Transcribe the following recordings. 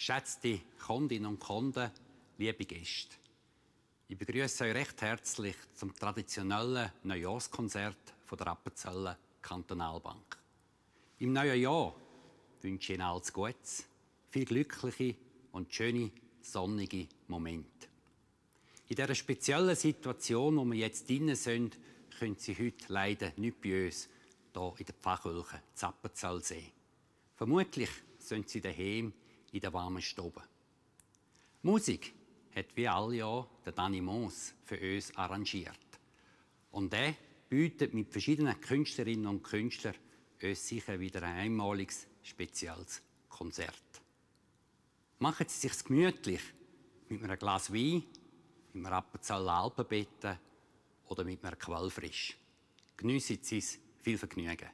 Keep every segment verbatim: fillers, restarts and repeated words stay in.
Geschätzte Kundinnen und Kunden, liebe Gäste. Ich begrüße euch recht herzlich zum traditionellen Neujahrskonzert von der Appenzeller Kantonalbank. Im neuen Jahr wünsche ich Ihnen alles Gutes, viel glückliche und schöne, sonnige Momente. In dieser speziellen Situation, wo wir jetzt drin sind, können Sie heute leider nicht bei uns hier in der Pfarrkirche in Appenzell sehen. Vermutlich sind Sie daheim in der warmen Stube. Musik hat wie alle Jahr der Dani Moos für uns arrangiert. Und er bietet mit verschiedenen Künstlerinnen und Künstlern uns sicher wieder ein einmaliges, spezielles Konzert. Machen Sie es sich gemütlich mit einem Glas Wein, mit einem Appenzeller Alpenbetten oder mit einem Quellfrisch. Geniessen Sie es, viel Vergnügen.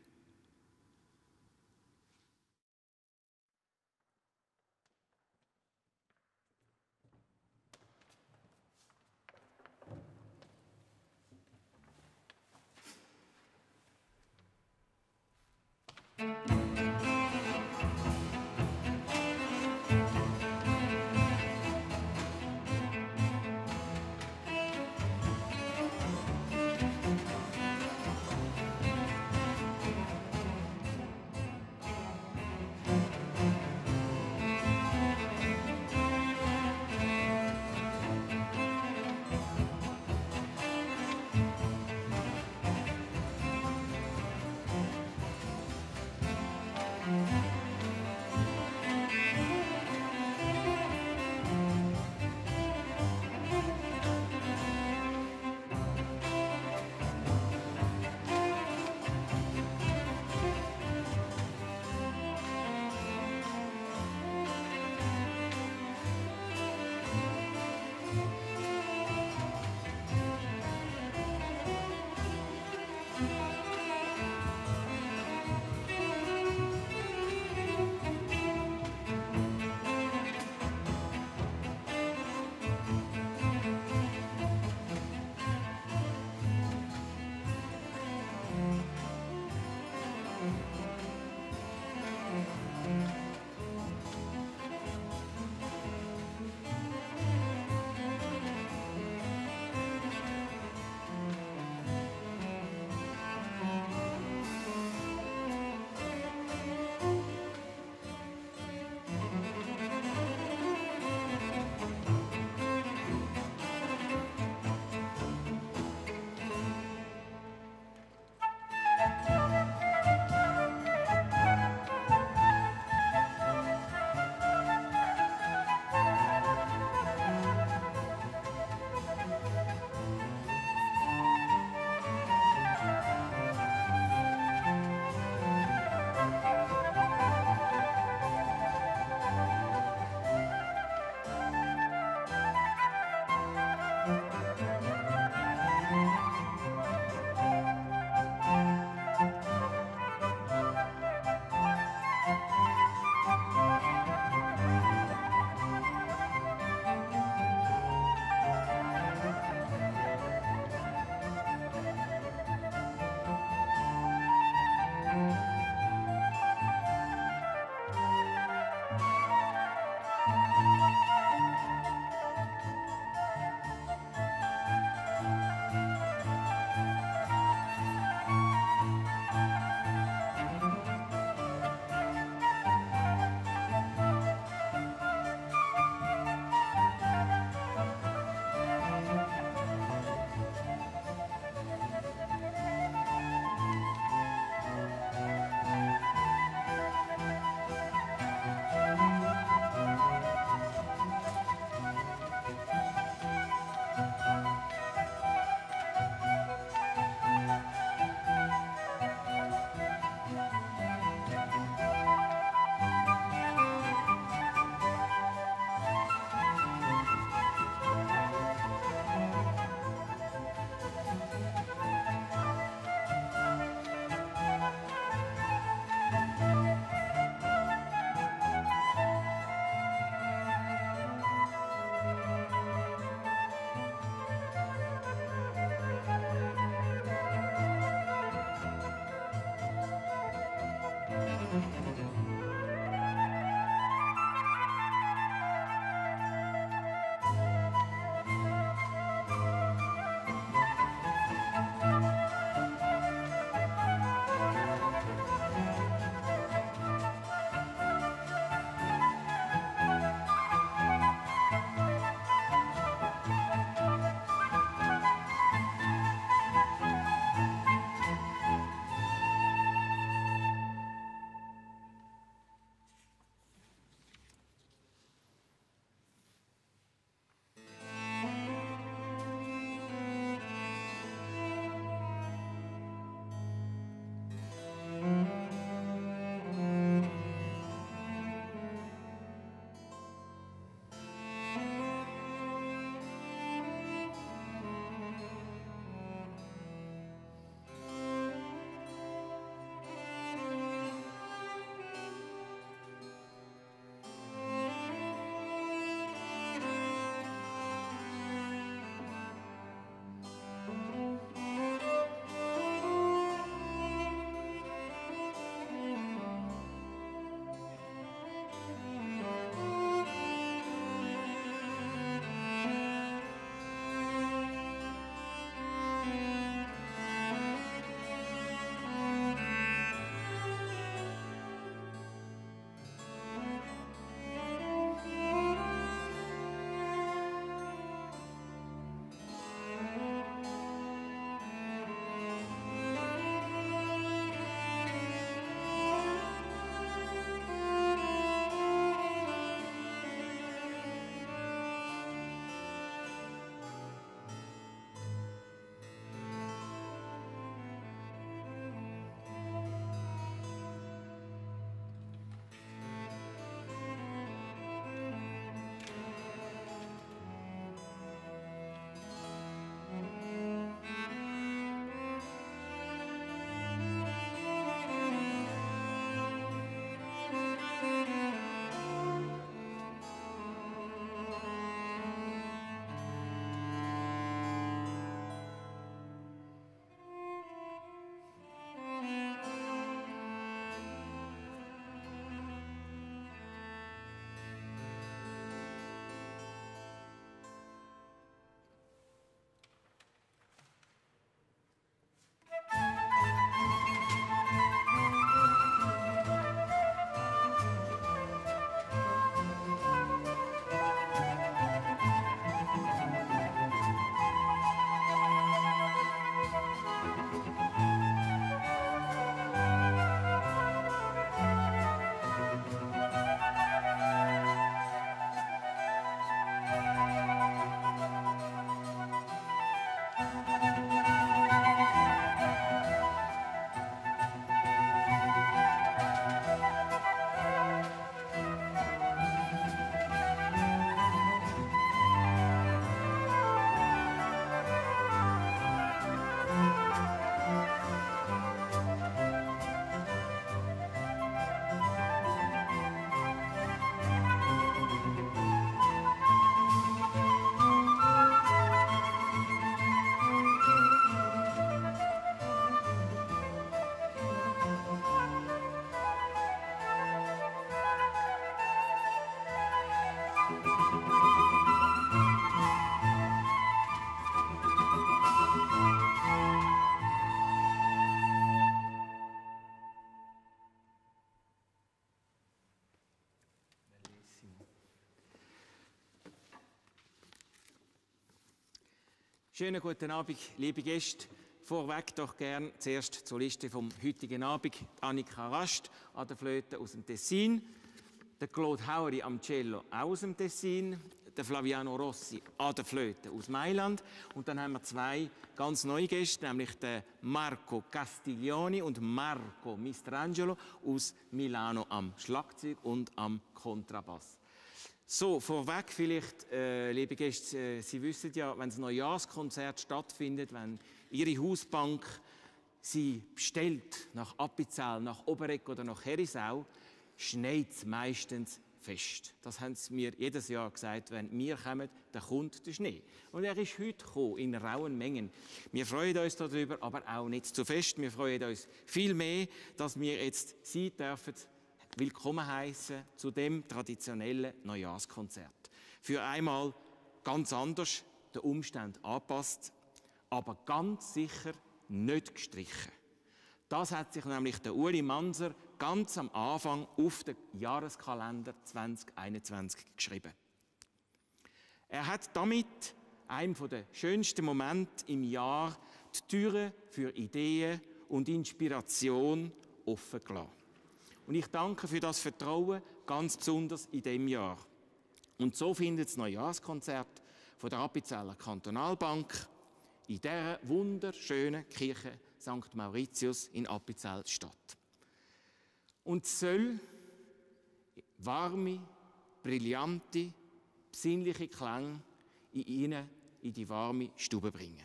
Schönen guten Abend, liebe Gäste. Vorweg doch gern zuerst zur Liste vom heutigen Abend. Annika Rast an der Flöte aus dem Tessin, der Claude Haueri am Cello aus dem Tessin, der Flaviano Rossi an der Flöte aus Mailand. Und dann haben wir zwei ganz neue Gäste, nämlich den Marco Castiglioni und Marco Mistrangelo aus Milano am Schlagzeug und am Kontrabass. So, vorweg vielleicht, äh, liebe Gäste, äh, Sie wissen ja, wenn ein Neujahrskonzert stattfindet, wenn Ihre Hausbank Sie bestellt nach Appenzell, nach Oberegg oder nach Herisau, schneit es meistens fest. Das haben sie mir jedes Jahr gesagt, wenn wir kommen, dann kommt der Schnee. Und er ist heute gekommen, in rauen Mengen. Wir freuen uns darüber, aber auch nicht zu fest. Wir freuen uns viel mehr, dass wir jetzt Sie dürfen willkommen heißen zu dem traditionellen Neujahrskonzert. Für einmal ganz anders, den Umständen angepasst, aber ganz sicher nicht gestrichen. Das hat sich nämlich der Uli Manser ganz am Anfang auf den Jahreskalender zwanzig einundzwanzig geschrieben. Er hat damit einem der schönsten Momente im Jahr die Türen für Ideen und Inspiration offen gelassen. Und ich danke für das Vertrauen ganz besonders in diesem Jahr. Und so findet das Neujahrskonzert von der Appenzeller Kantonalbank in dieser wunderschönen Kirche Sankt Mauritius in Appenzell statt. Und es soll warme, brillante, besinnliche Klänge in ihnen in die warme Stube bringen.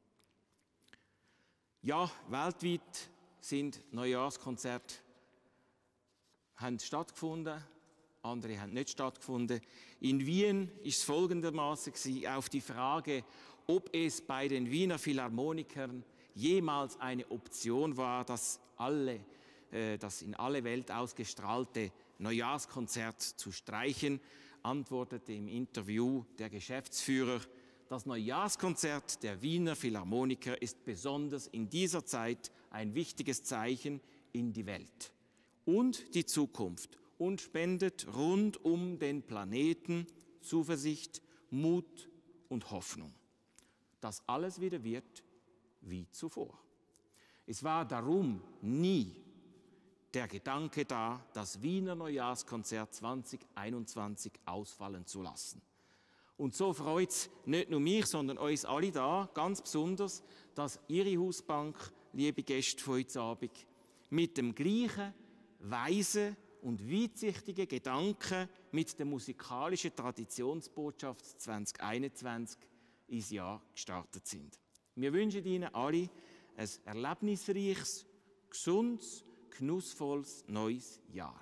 Ja, weltweit sind Neujahrskonzerte haben stattgefunden, andere haben nicht stattgefunden. In Wien ist es folgendermaßen auf die Frage, ob es bei den Wiener Philharmonikern jemals eine Option war, dass alle, äh, das in alle Welt ausgestrahlte Neujahrskonzert zu streichen, antwortete im Interview der Geschäftsführer: Das Neujahrskonzert der Wiener Philharmoniker ist besonders in dieser Zeit ein wichtiges Zeichen in die Welt und die Zukunft und spendet rund um den Planeten Zuversicht, Mut und Hoffnung, dass alles wieder wird wie zuvor. Es war darum nie der Gedanke da, das Wiener Neujahrskonzert zwanzig einundzwanzig ausfallen zu lassen. Und so freut es nicht nur mich, sondern uns alle da ganz besonders, dass Ihre Hausbank, liebe Gäste von heute Abend, mit dem gleichen weisen und weitsichtigen Gedanken mit der musikalischen Traditionsbotschaft zwanzig einundzwanzig ins Jahr gestartet sind. Wir wünschen Ihnen alle ein erlebnisreiches, gesundes, genussvolles neues Jahr.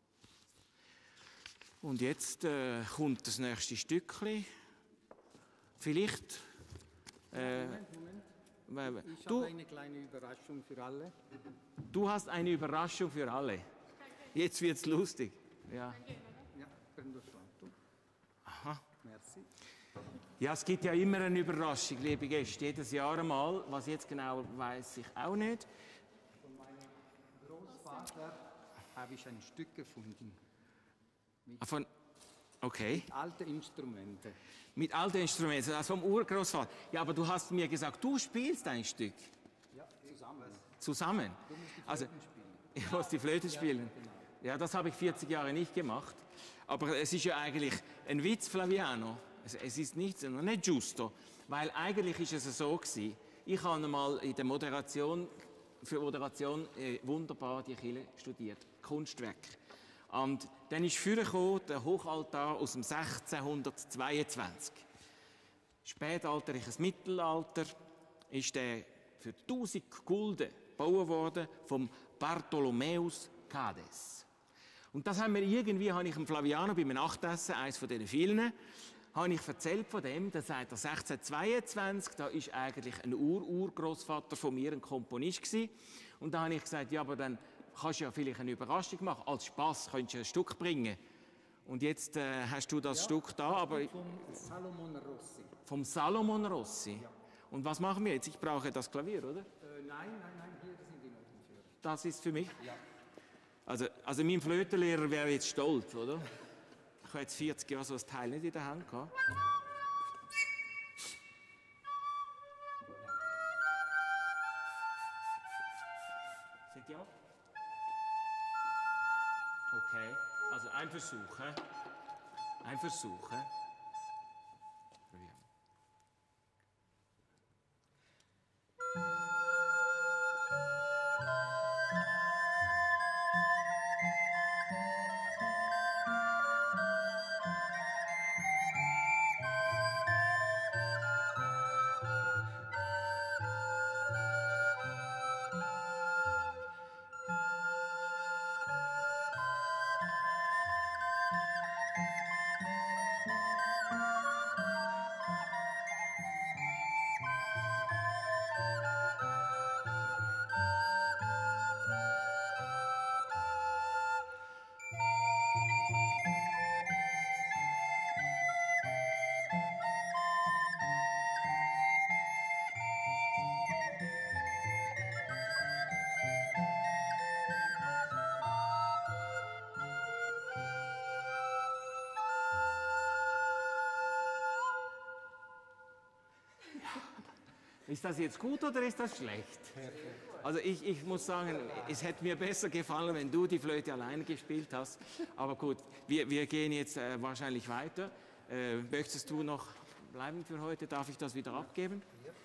Und jetzt äh, kommt das nächste Stückchen. Vielleicht. Äh, Moment, Moment. Ich du, habe eine kleine Überraschung für alle. Du hast eine Überraschung für alle. Jetzt wird es lustig. Ja. Ja, prendo soltanto. Aha. Merci. Ja, es gibt ja immer eine Überraschung, liebe Gäste, jedes Jahr einmal. Was jetzt genau, weiß ich auch nicht. Von meinem Großvater habe ich ein Stück gefunden. Mit Ah, von, okay. alten Instrumenten. Mit alten Instrumenten, also vom Urgroßvater. Ja, aber du hast mir gesagt, du spielst ein Stück. Ja, zusammen. Zusammen. Du musst die Flöten Also, spielen. ich muss die Flöte spielen. Ja, genau. Ja, das habe ich vierzig Jahre nicht gemacht. Aber es ist ja eigentlich ein Witz, Flaviano. Es, es ist nicht, nicht giusto. Weil eigentlich ist es so gewesen. Ich habe mal in der Moderation, für Moderation äh, wunderbar die Kirche studiert. Kunstwerk. Und dann ist vorgekommen der Hochaltar aus dem sechzehnhundertzweiundzwanzig. Spätalterliches Mittelalter ist der für tausend Gulden gebaut worden vom Bartholomäus Cades. Und das haben wir irgendwie, habe ich dem Flaviano beim Nachtessen, eines von diesen vielen, habe ich erzählt von dem, da sagt er sechzehnhundertzweiundzwanzig, da ist eigentlich ein Ur-Urgroßvater von mir ein Komponist gewesen. Und da habe ich gesagt, ja, aber dann kannst du ja vielleicht eine Überraschung machen, als Spass könntest du ein Stück bringen. Und jetzt äh, hast du das Ja, Stück da, aber Vom Salomon Rossi. vom Salomon Rossi. Ja. Und was machen wir jetzt? Ich brauche das Klavier, oder? Äh, nein, nein, nein, hier sind die Noten für. Das ist für mich. Ja. Also, also mein Flötenlehrer wäre jetzt stolz, oder? Ich habe jetzt vierzig Jahre so ein Teil nicht in der Hand gehabt. Okay, also ein Versuch. He? Ein Versuch. He? Probieren. Ist das jetzt gut oder ist das schlecht? Also ich, ich muss sagen, es hätte mir besser gefallen, wenn du die Flöte alleine gespielt hast. Aber gut, wir, wir gehen jetzt äh, wahrscheinlich weiter. Äh, möchtest du noch bleiben für heute? Darf ich das wieder abgeben?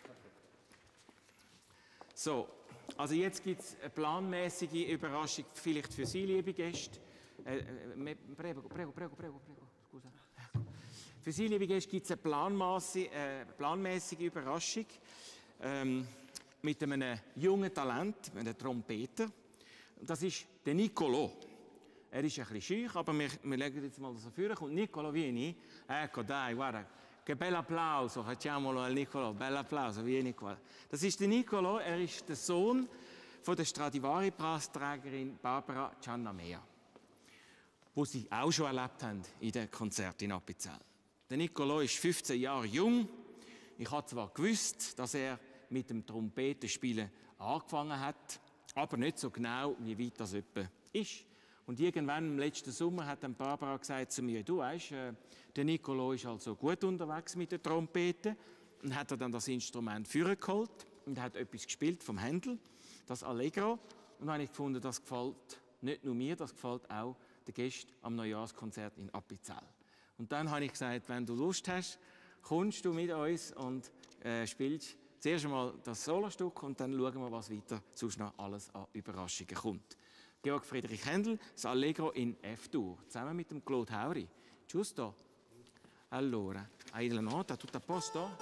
So, also jetzt gibt es eine planmäßige Überraschung, vielleicht für Sie, liebe Gäste. Äh, prego, prego, prego, prego, prego, scusa. Für Sie, liebe Gäste, gibt es eine planmäßige, äh, planmäßige Überraschung ähm, mit einem jungen Talent, einem Trompeter. Das ist der Niccolò. Er ist ein bisschen schüch, aber wir, wir legen jetzt mal so vor. Kommt Niccolò, vieni. Ecco, dai, guarda. Che bel applauso, facciamolo al Niccolò. Bel applauso, vieni qua. Das ist der Niccolò, er ist der Sohn von der Stradivari-Preisträgerin Barbara Giannamea, wo sie auch schon erlebt haben in den Konzerten in Appenzell. Der Niccolò ist fünfzehn Jahre jung. Ich habe zwar gewusst, dass er mit dem Trompetenspielen angefangen hat, aber nicht so genau, wie weit das etwa ist. Und irgendwann im letzten Sommer hat dann Barbara gesagt zu mir, du weißt, äh, der Niccolò ist also gut unterwegs mit der Trompete. Und hat er dann das Instrument vorgeholt und hat etwas gespielt vom Händel, das Allegro. Und dann habe ich gefunden, das gefällt nicht nur mir, das gefällt auch den Gästen am Neujahrskonzert in Appenzell. Und dann habe ich gesagt, wenn du Lust hast, kommst du mit uns und äh, spielst zuerst einmal das Solostück und dann schauen wir, was weiter sonst noch alles an Überraschungen kommt. Georg Friedrich Händel, das Allegro in F-Dur, zusammen mit dem Claude Hauri. Giusto? Allora, hai la nota, tutto a posto?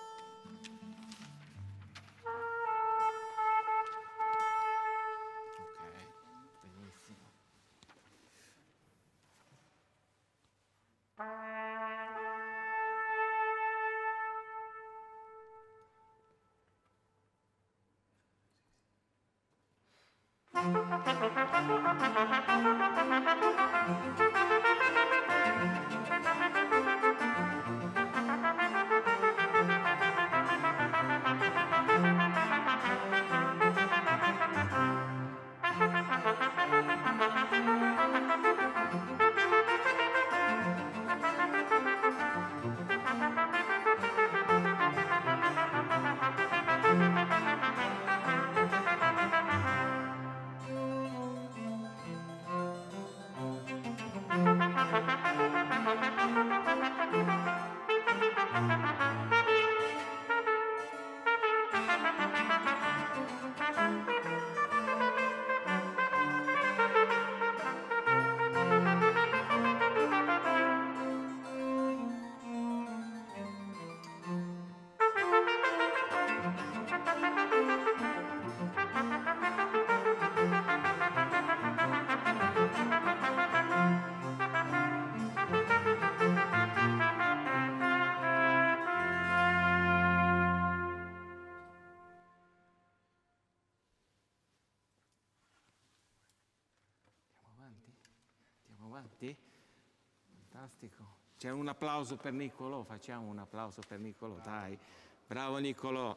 Fantastico. C'è un applauso per Niccolò, facciamo un applauso per Niccolò, dai. Bravo Niccolò.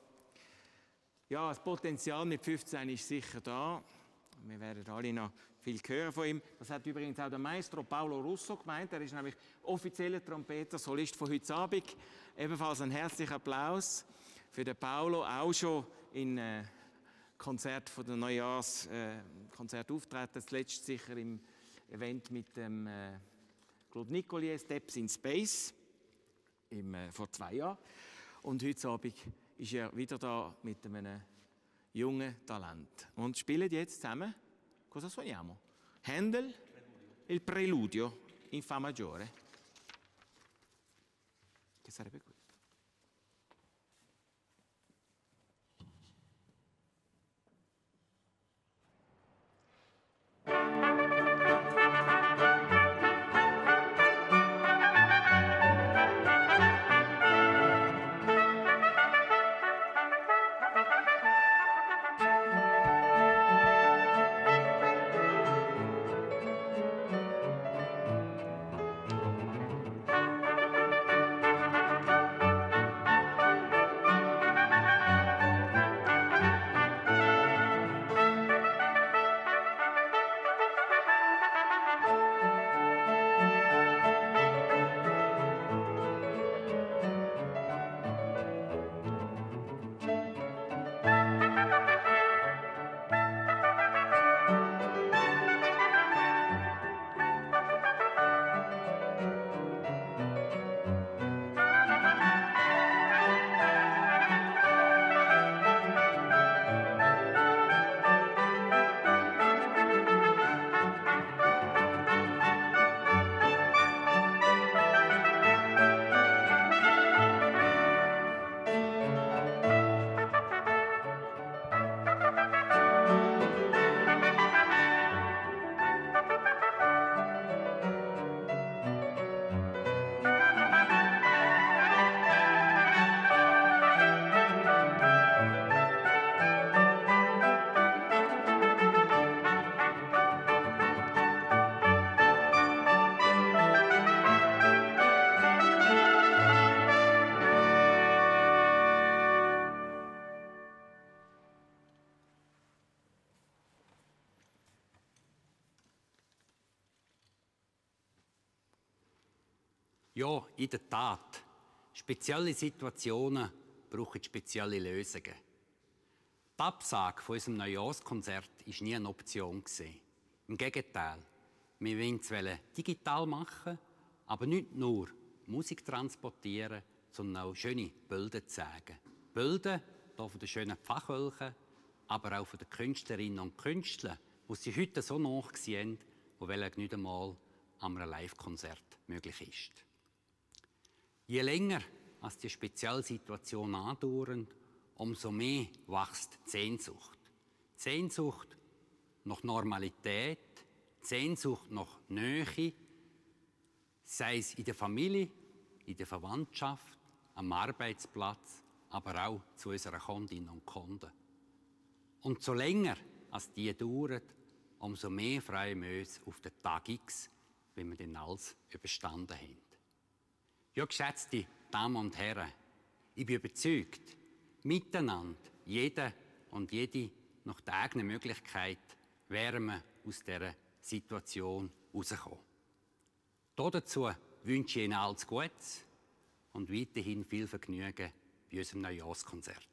Ja, das Potenzial mit fünfzehn ist sicher da. Wir werden alle noch viel hören von ihm. Das hat übrigens auch der Maestro Paolo Russo gemeint. Er ist nämlich offizieller Trompeter, Solist von heute Abend. Ebenfalls ein herzlicher Applaus für den Paolo, auch schon in äh, Konzert von der Neujahrskonzert äh, auftreten, zuletzt sicher im Event mit dem äh, Claude Nicollier, Steps in Space, im, äh, vor zwei Jahren. Und heute Abend ist er wieder da mit einem jungen Talent. Und spielen jetzt zusammen, cosa suoniamo? Handel, il preludio in Fa maggiore. Che sarebbe questo? Ja, in der Tat. Spezielle Situationen brauchen spezielle Lösungen. Die Absage von unserem Neujahrskonzert war nie eine Option. Im Gegenteil, wir wollen es digital machen, aber nicht nur Musik transportieren, sondern auch schöne Bilder zeigen. Bilder hier von den schönen Pfachwölchen, aber auch von den Künstlerinnen und Künstlern, die sie heute so nachsehen, die nicht einmal an einem Live-Konzert möglich ist. Je länger als die Spezialsituation andauert, umso mehr wächst die Sehnsucht. Die Sehnsucht nach Normalität, die Sehnsucht nach Nähe, sei es in der Familie, in der Verwandtschaft, am Arbeitsplatz, aber auch zu unseren Kundinnen und Kunden. Und so länger als die dauert, umso mehr freuen wir uns auf den Tag X, wenn wir den alles überstanden haben. Ja, geschätzte Damen und Herren, ich bin überzeugt, miteinander, jeder und jede nach der eigenen Möglichkeit, wären wir aus dieser Situation herausgekommen. Dazu wünsche ich Ihnen alles Gutes und weiterhin viel Vergnügen bei unserem Neujahrskonzert.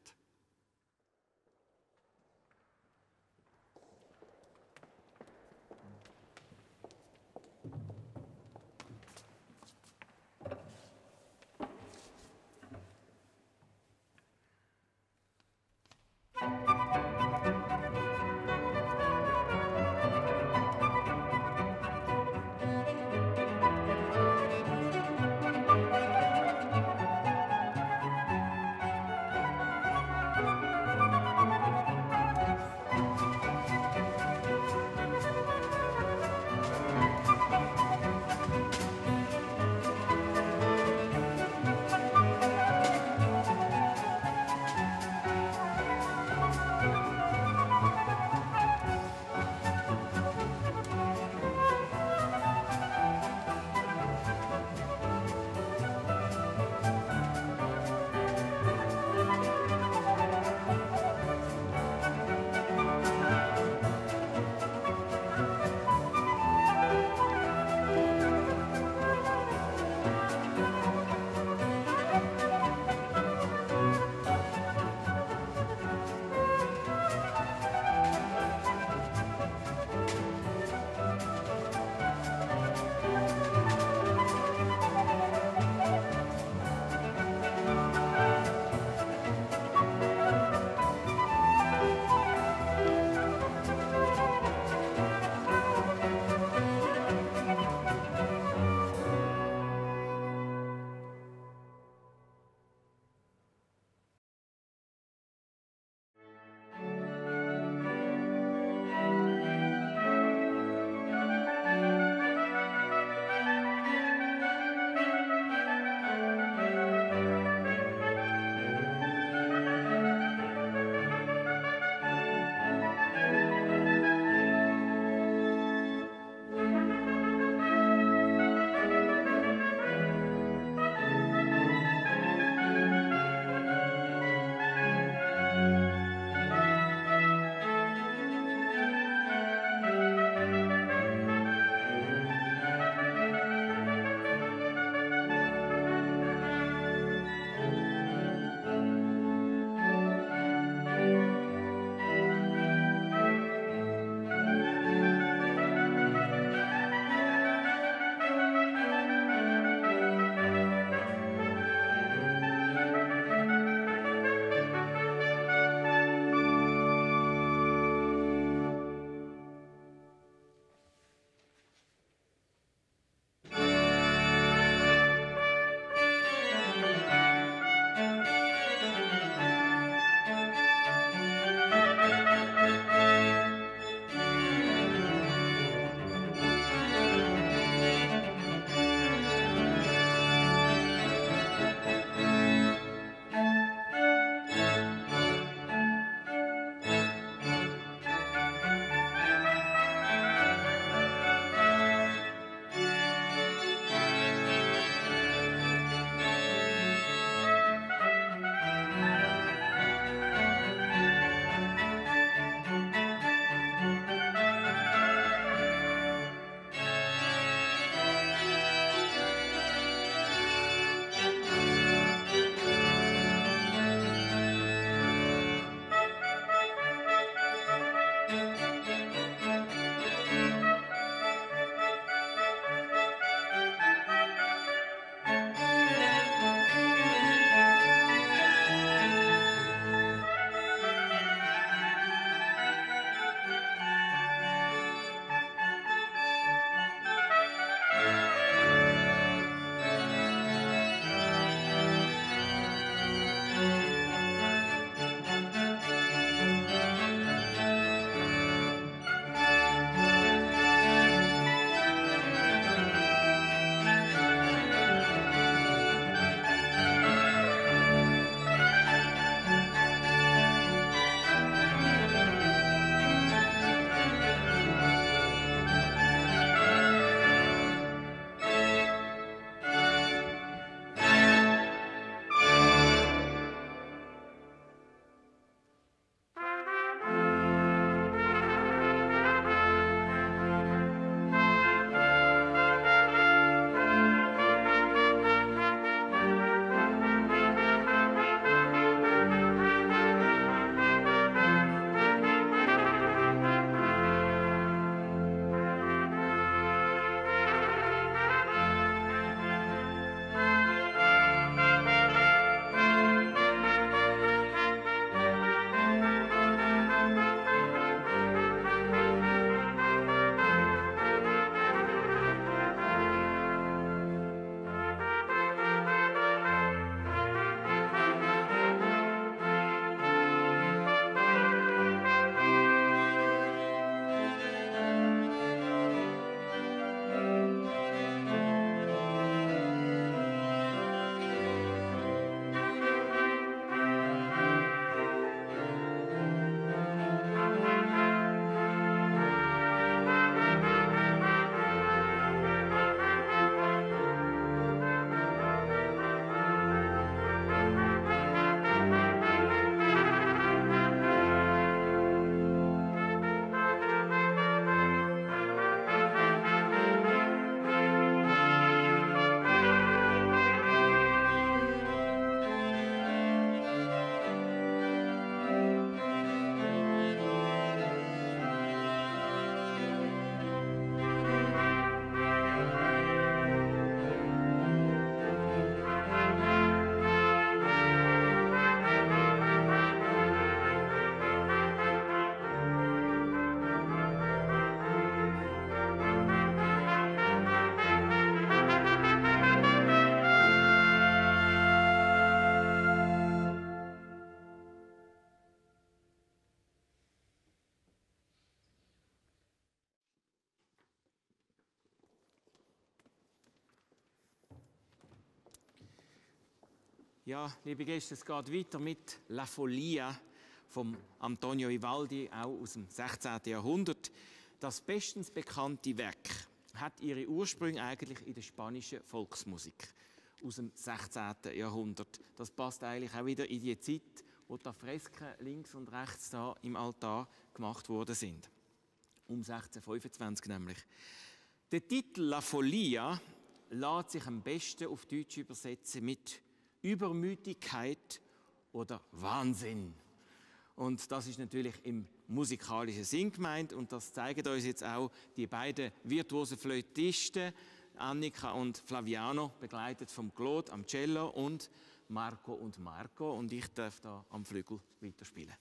Ja, liebe Gäste, es geht weiter mit La Follia von Antonio Vivaldi, auch aus dem sechzehnten Jahrhundert. Das bestens bekannte Werk hat ihre Ursprünge eigentlich in der spanischen Volksmusik aus dem sechzehnten Jahrhundert. Das passt eigentlich auch wieder in die Zeit, wo die Fresken links und rechts da im Altar gemacht worden sind. Um sechzehnhundertfünfundzwanzig nämlich. Der Titel La Follia lässt sich am besten auf Deutsch übersetzen mit Übermütigkeit oder Wahnsinn. Und das ist natürlich im musikalischen Sinn gemeint und das zeigen uns jetzt auch die beiden virtuosen Flötisten, Annika und Flaviano, begleitet vom Claude am Cello und Marco und Marco, und ich darf da am Flügel weiterspielen.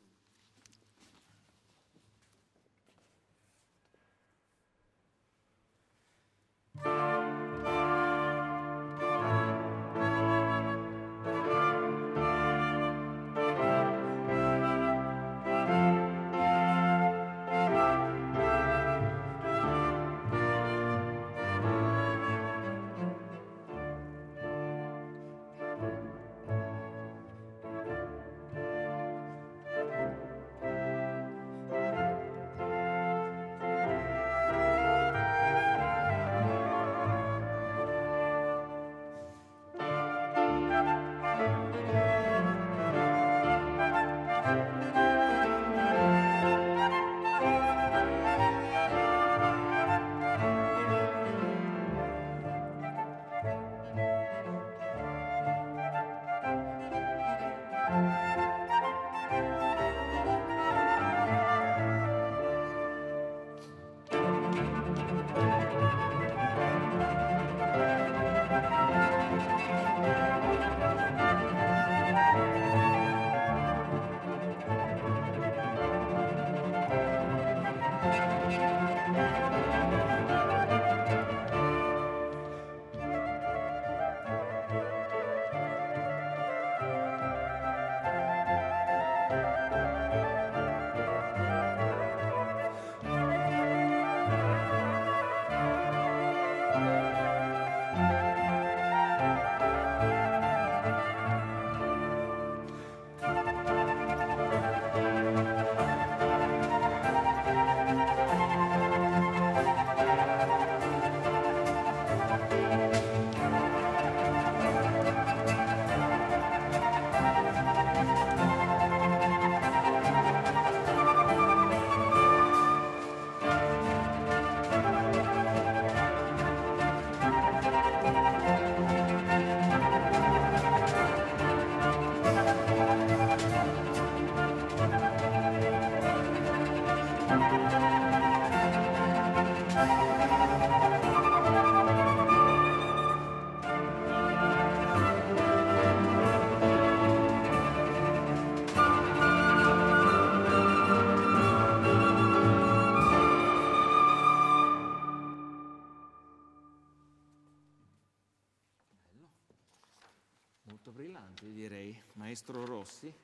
Molto brillante, direi, Maestro Rossi.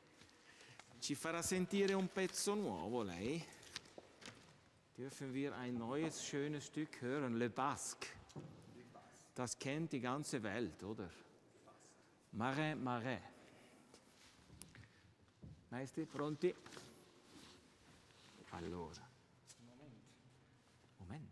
Ci farà sentire un pezzo nuovo, lei? Dürfen wir ein neues, schönes Stück hören, Le Basque. Das kennt die ganze Welt, oder? Marais, Marais. Maestri, pronti? Allora. Moment.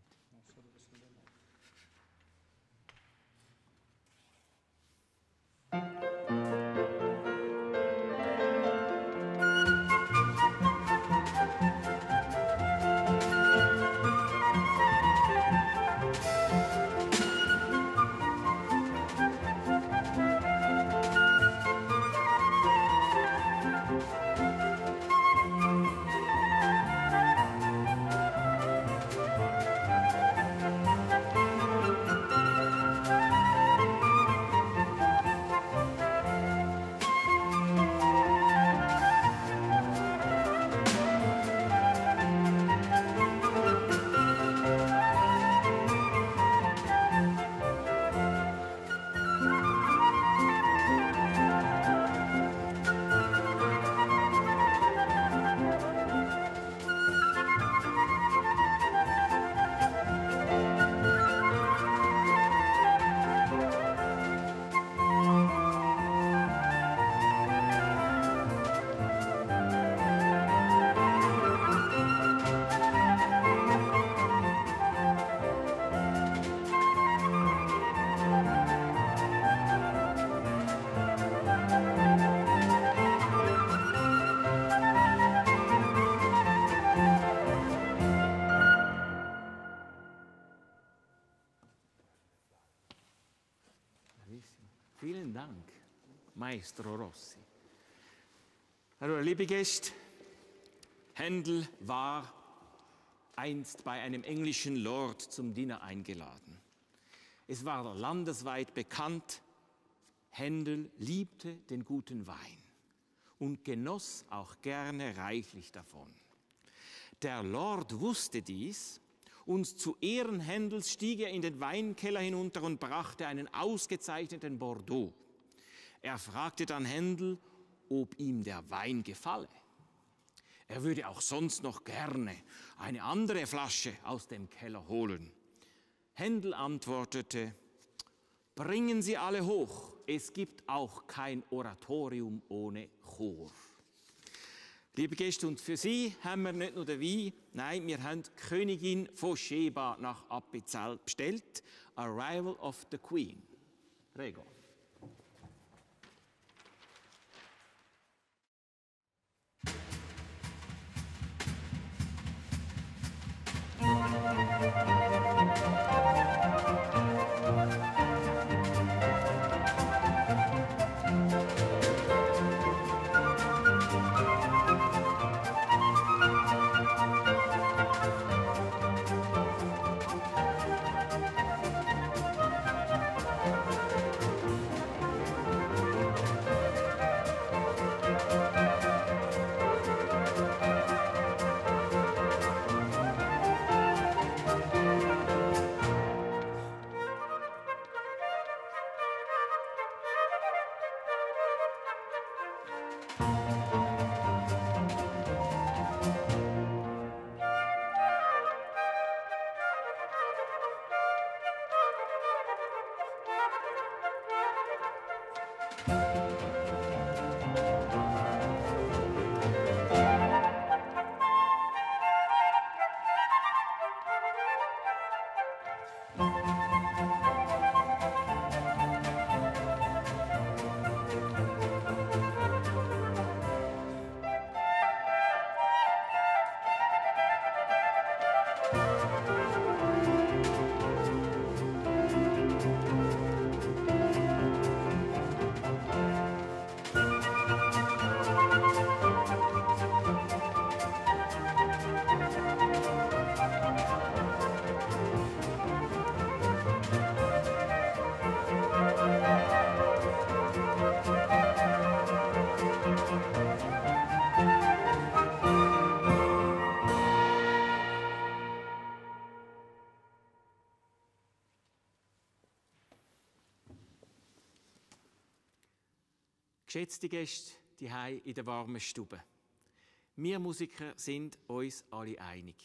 Vielen Dank, Maestro Rossi. Hallo, liebe Gäste, Händel war einst bei einem englischen Lord zum Dinner eingeladen. Es war landesweit bekannt, Händel liebte den guten Wein und genoss auch gerne reichlich davon. Der Lord wusste dies, und zu Ehren Händels stieg er in den Weinkeller hinunter und brachte einen ausgezeichneten Bordeaux. Er fragte dann Händel, ob ihm der Wein gefalle. Er würde auch sonst noch gerne eine andere Flasche aus dem Keller holen. Händel antwortete, bringen Sie alle hoch, es gibt auch kein Oratorium ohne Chor. Liebe Gäste, und für Sie haben wir nicht nur den Wein, nein, wir haben die Königin von Sheba nach Appenzell bestellt, Arrival of the Queen. Prego. Geschätzte Gäste, die Hei in der warmen Stube. Wir Musiker sind uns alle einig.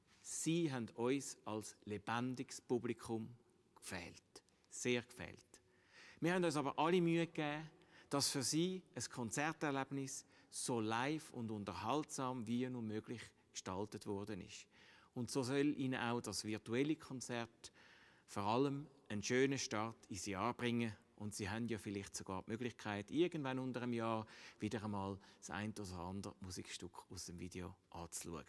Sie haben uns als lebendiges Publikum gefällt. Sehr gefällt. Wir haben uns aber alle Mühe gegeben, dass für Sie ein Konzerterlebnis so live und unterhaltsam wie nur möglich gestaltet worden ist. Und so soll Ihnen auch das virtuelle Konzert vor allem einen schönen Start ins Jahr bringen. Und Sie haben ja vielleicht sogar die Möglichkeit, irgendwann unter einem Jahr wieder einmal das ein oder andere Musikstück aus dem Video anzuschauen.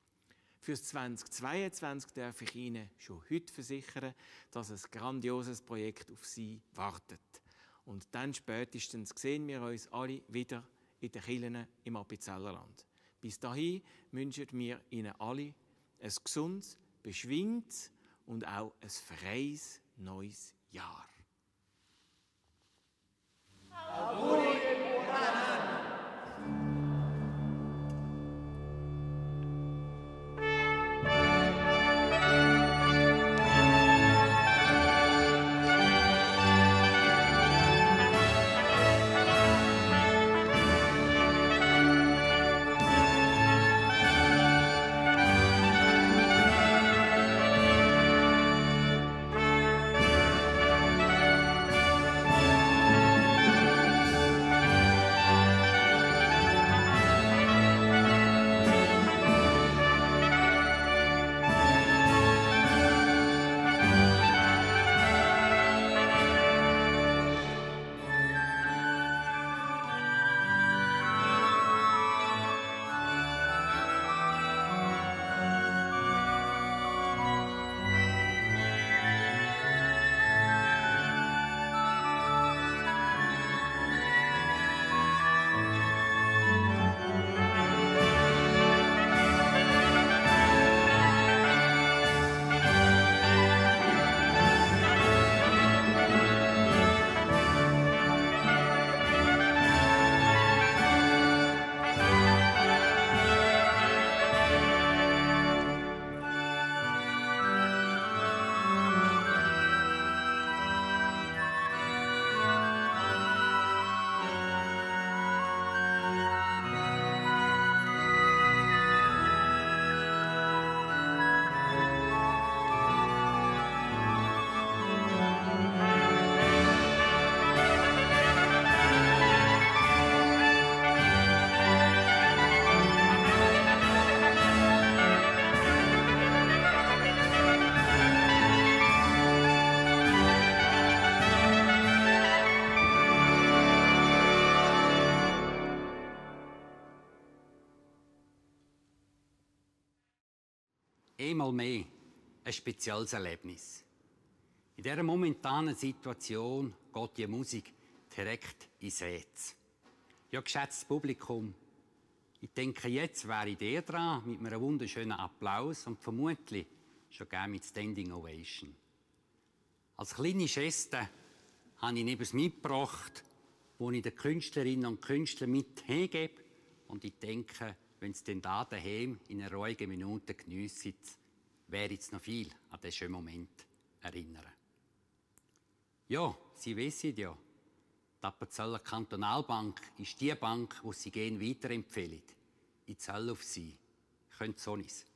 Für das zweitausendzweiundzwanzig darf ich Ihnen schon heute versichern, dass ein grandioses Projekt auf Sie wartet. Und dann spätestens sehen wir uns alle wieder in den Kirchen im Appenzellerland. Bis dahin wünschen wir Ihnen alle ein gesundes, beschwingtes und auch ein freies neues Jahr. einmal mehr ein spezielles Erlebnis. In dieser momentanen Situation geht die Musik direkt ins Herz. Ja, geschätztes Publikum, ich denke, jetzt wäre ihr dran mit einem wunderschönen Applaus und vermutlich schon gerne mit Standing Ovation. Als kleine Geste habe ich etwas mitgebracht, das ich den Künstlerinnen und Künstlern mit hingebe. Und ich denke, wenn Sie den da daheim in einer ruhigen Minute geniessen, wäre jetzt noch viel an diesen schönen Moment erinnern. Ja, Sie wissen ja, die Appenzeller Kantonalbank ist die Bank, die Sie gerne weiterempfehlen. Ich zähle auf Sie. Könnt so nicht.